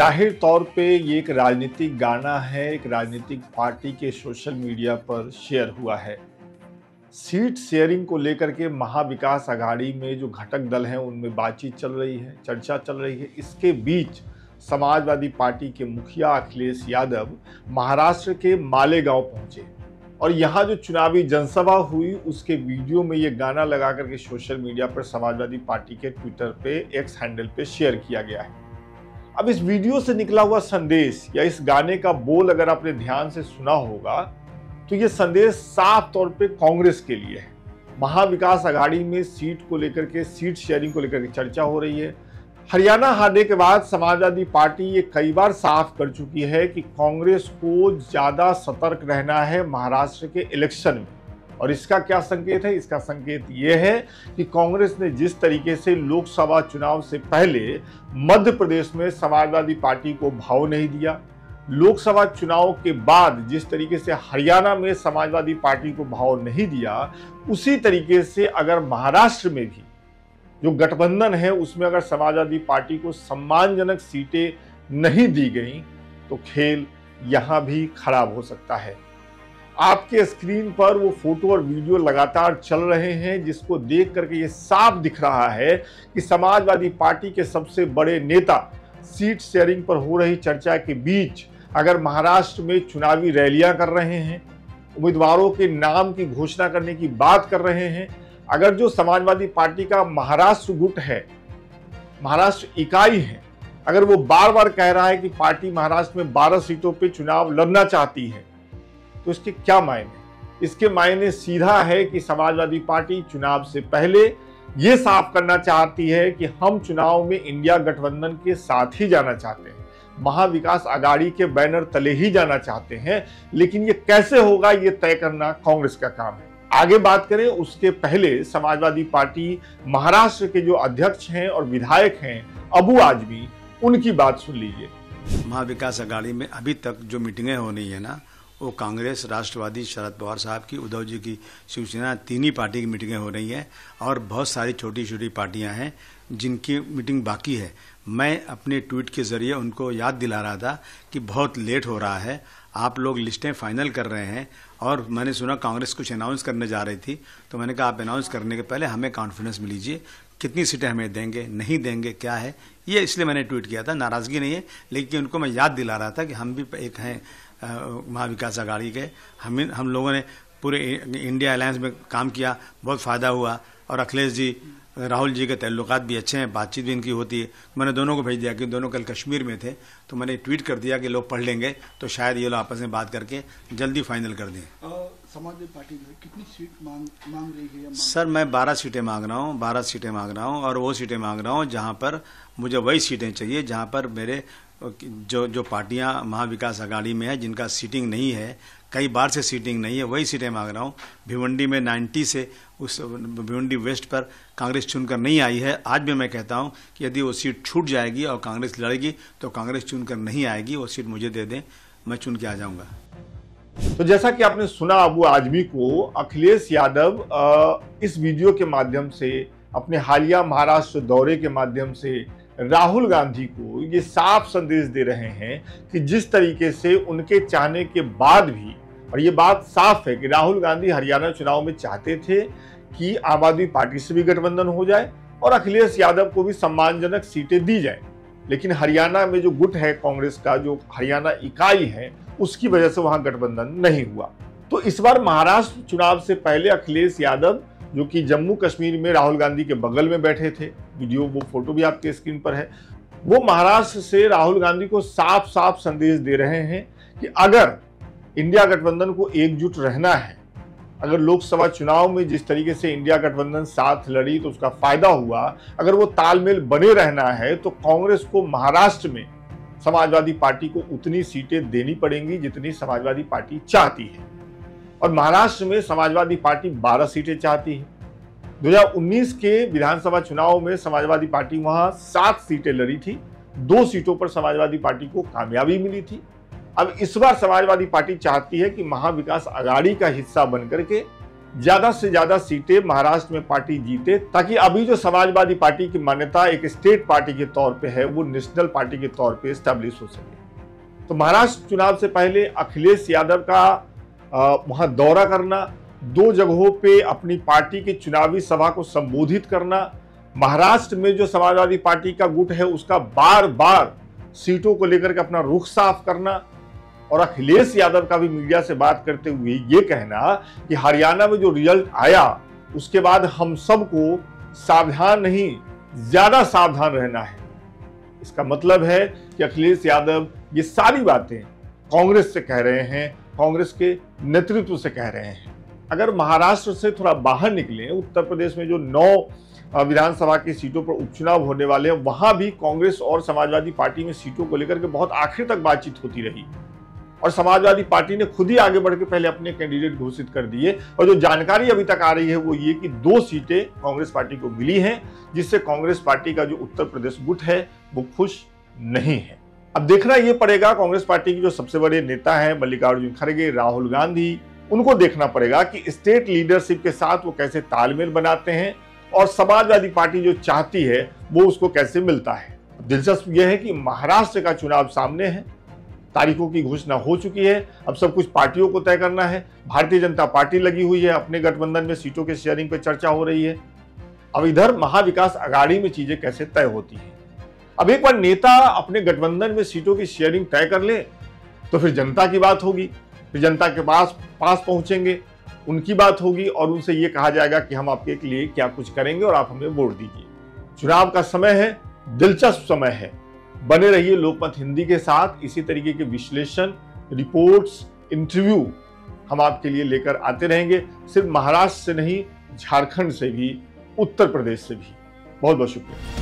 जाहिर तौर पे ये एक राजनीतिक गाना है, एक राजनीतिक पार्टी के सोशल मीडिया पर शेयर हुआ है। सीट शेयरिंग को लेकर के महाविकास अघाड़ी में जो घटक दल हैं उनमें बातचीत चल रही है, चर्चा चल रही है। इसके बीच समाजवादी पार्टी के मुखिया अखिलेश यादव महाराष्ट्र के मालेगांव पहुंचे और यहाँ जो चुनावी जनसभा हुई उसके वीडियो में ये गाना लगा करके सोशल मीडिया पर समाजवादी पार्टी के ट्विटर पे एक्स हैंडल पे शेयर किया गया है। अब इस वीडियो से निकला हुआ संदेश या इस गाने का बोल अगर आपने ध्यान से सुना होगा तो ये संदेश साफ तौर पे कांग्रेस के लिए है। महाविकास अघाड़ी में सीट को लेकर के, सीट शेयरिंग को लेकर के चर्चा हो रही है। हरियाणा हारने के बाद समाजवादी पार्टी ये कई बार साफ कर चुकी है कि कांग्रेस को ज्यादा सतर्क रहना है महाराष्ट्र के इलेक्शन में। और इसका क्या संकेत है? इसका संकेत ये है कि कांग्रेस ने जिस तरीके से लोकसभा चुनाव से पहले मध्य प्रदेश में समाजवादी पार्टी को भाव नहीं दिया, लोकसभा चुनाव के बाद जिस तरीके से हरियाणा में समाजवादी पार्टी को भाव नहीं दिया, उसी तरीके से अगर महाराष्ट्र में भी जो गठबंधन है उसमें अगर समाजवादी पार्टी को सम्मानजनक सीटें नहीं दी गई तो खेल यहां भी खराब हो सकता है। आपके स्क्रीन पर वो फोटो और वीडियो लगातार चल रहे हैं जिसको देख करके ये साफ दिख रहा है कि समाजवादी पार्टी के सबसे बड़े नेता सीट शेयरिंग पर हो रही चर्चा के बीच अगर महाराष्ट्र में चुनावी रैलियां कर रहे हैं, उम्मीदवारों के नाम की घोषणा करने की बात कर रहे हैं, अगर जो समाजवादी पार्टी का महाराष्ट्र गुट है, महाराष्ट्र इकाई है, अगर वो बार बार कह रहा है कि पार्टी महाराष्ट्र में 12 सीटों पे चुनाव लड़ना चाहती है तो इसके क्या मायने? इसके मायने सीधा है कि समाजवादी पार्टी चुनाव से पहले ये साफ करना चाहती है कि हम चुनाव में इंडिया गठबंधन के साथ ही जाना चाहते हैं, महाविकास अघाड़ी के बैनर तले ही जाना चाहते हैं। लेकिन ये कैसे होगा ये तय करना कांग्रेस का काम है। आगे बात करें उसके पहले समाजवादी पार्टी महाराष्ट्र के जो अध्यक्ष हैं और विधायक हैं अबू आजमी, उनकी बात सुन लीजिए। महाविकास अघाड़ी में अभी तक जो मीटिंगें हो रही है ना, वो कांग्रेस, राष्ट्रवादी, शरद पवार साहब की, उद्धव जी की शिवसेना, तीन ही पार्टी की मीटिंगें हो रही हैं और बहुत सारी छोटी छोटी पार्टियां हैं जिनकी मीटिंग बाकी है। मैं अपने ट्वीट के जरिए उनको याद दिला रहा था कि बहुत लेट हो रहा है, आप लोग लिस्टें फाइनल कर रहे हैं। और मैंने सुना कांग्रेस कुछ अनाउंस करने जा रही थी, तो मैंने कहा आप अनाउंस करने के पहले हमें कॉन्फिडेंस में लीजिए, कितनी सीटें हमें देंगे, नहीं देंगे, क्या है ये, इसलिए मैंने ट्वीट किया था। नाराजगी नहीं है, लेकिन उनको मैं याद दिला रहा था कि हम भी एक हैं महाविकास अघाड़ी के। हम लोगों ने पूरे इंडिया अलायंस में काम किया, बहुत फ़ायदा हुआ। और अखिलेश जी, राहुल जी के ताल्लुकात भी अच्छे हैं, बातचीत भी इनकी होती है। मैंने दोनों को भेज दिया कि दोनों कल कश्मीर में थे, तो मैंने ट्वीट कर दिया कि लोग पढ़ लेंगे तो शायद ये लोग आपस में बात करके जल्दी फाइनल कर दें। समाजवादी पार्टी कितनी सीट मांग रही है? सर मैं 12 सीटें मांग रहा हूँ, 12 सीटें मांग रहा हूँ। और वो सीटें मांग रहा हूँ जहाँ पर मुझे वही सीटें चाहिए जहाँ पर मेरे जो पार्टियां महाविकास अघाड़ी में है जिनका सीटिंग नहीं है, कई बार से सीटिंग नहीं है, वही सीटें मांग रहा हूं। भिवंडी में 90 से उस भिवंडी वेस्ट पर कांग्रेस चुनकर नहीं आई है। आज भी मैं कहता हूं कि यदि वो सीट छूट जाएगी और कांग्रेस लड़ेगी तो कांग्रेस चुनकर नहीं आएगी, वो सीट मुझे दे दें, मैं चुन के आ जाऊंगा। तो जैसा कि आपने सुना अबू आजमी को, अखिलेश यादव इस वीडियो के माध्यम से, अपने हालिया महाराष्ट्र दौरे के माध्यम से राहुल गांधी को ये साफ संदेश दे रहे हैं कि जिस तरीके से उनके चाहने के बाद भी, और ये बात साफ है कि राहुल गांधी हरियाणा चुनाव में चाहते थे कि आम आदमी पार्टी से भी गठबंधन हो जाए और अखिलेश यादव को भी सम्मानजनक सीटें दी जाए, लेकिन हरियाणा में जो गुट है कांग्रेस का, जो हरियाणा इकाई है, उसकी वजह से वहां गठबंधन नहीं हुआ। तो इस बार महाराष्ट्र चुनाव से पहले अखिलेश यादव, जो कि जम्मू कश्मीर में राहुल गांधी के बगल में बैठे थे, वीडियो वो फोटो भी आपके स्क्रीन पर है, वो महाराष्ट्र से राहुल गांधी को साफ साफ संदेश दे रहे हैं कि अगर इंडिया गठबंधन को एकजुट रहना है, अगर लोकसभा चुनाव में जिस तरीके से इंडिया गठबंधन साथ लड़ी तो उसका फायदा हुआ, अगर वो तालमेल बने रहना है तो कांग्रेस को महाराष्ट्र में समाजवादी पार्टी को उतनी सीटें देनी पड़ेंगी जितनी समाजवादी पार्टी चाहती है। और महाराष्ट्र में समाजवादी पार्टी 12 सीटें चाहती है। 2019 के विधानसभा चुनाव में समाजवादी पार्टी वहां 7 सीटें लड़ी थी, 2 सीटों पर समाजवादी पार्टी को कामयाबी मिली थी। अब इस बार समाजवादी पार्टी चाहती है कि महाविकास अघाड़ी का हिस्सा बनकर के ज्यादा से ज्यादा सीटें महाराष्ट्र में पार्टी जीते, ताकि अभी जो समाजवादी पार्टी की मान्यता एक स्टेट पार्टी के तौर पे है वो नेशनल पार्टी के तौर पे एस्टैब्लिश हो सके। तो महाराष्ट्र चुनाव से पहले अखिलेश यादव का वहां दौरा करना, 2 जगहों पे अपनी पार्टी की चुनावी सभा को संबोधित करना, महाराष्ट्र में जो समाजवादी पार्टी का गुट है उसका बार बार सीटों को लेकर के अपना रुख साफ करना, और अखिलेश यादव का भी मीडिया से बात करते हुए ये कहना कि हरियाणा में जो रिजल्ट आया उसके बाद हम सबको सावधान नहीं, ज्यादा सावधान रहना है। इसका मतलब है कि अखिलेश यादव ये सारी बातें कांग्रेस से कह रहे हैं, कांग्रेस के नेतृत्व से कह रहे हैं। अगर महाराष्ट्र से थोड़ा बाहर निकले, उत्तर प्रदेश में जो 9 विधानसभा की सीटों पर उपचुनाव होने वाले हैं, वहां भी कांग्रेस और समाजवादी पार्टी में सीटों को लेकर के बहुत आखिर तक बातचीत होती रही, और समाजवादी पार्टी ने खुद ही आगे बढ़ के पहले अपने कैंडिडेट घोषित कर दिए। और जो जानकारी अभी तक आ रही है वो ये कि 2 सीटें कांग्रेस पार्टी को मिली हैं, जिससे कांग्रेस पार्टी का जो उत्तर प्रदेश गुट है वो खुश नहीं है। अब देखना ये पड़ेगा कांग्रेस पार्टी की जो सबसे बड़े नेता हैं मल्लिकार्जुन खड़गे, राहुल गांधी, उनको देखना पड़ेगा कि स्टेट लीडरशिप के साथ वो कैसे तालमेल बनाते हैं और समाजवादी पार्टी जो चाहती है वो उसको कैसे मिलता है। दिलचस्प यह है कि महाराष्ट्र का चुनाव सामने है, तारीखों की घोषणा हो चुकी है, अब सब कुछ पार्टियों को तय करना है। भारतीय जनता पार्टी लगी हुई है, अपने गठबंधन में सीटों के शेयरिंग पे चर्चा हो रही है। अब इधर महाविकास अघाड़ी में चीजें कैसे तय होती हैं। अब एक बार नेता अपने गठबंधन में सीटों की शेयरिंग तय कर ले तो फिर जनता की बात होगी, फिर जनता के पास पहुंचेंगे, उनकी बात होगी और उनसे ये कहा जाएगा कि हम आपके लिए क्या कुछ करेंगे और आप हमें वोट दीजिए। चुनाव का समय है, दिलचस्प समय है। बने रहिए लोकमत हिंदी के साथ। इसी तरीके के विश्लेषण, रिपोर्ट्स, इंटरव्यू हम आपके लिए लेकर आते रहेंगे, सिर्फ महाराष्ट्र से नहीं, झारखंड से भी, उत्तर प्रदेश से भी। बहुत बहुत शुक्रिया।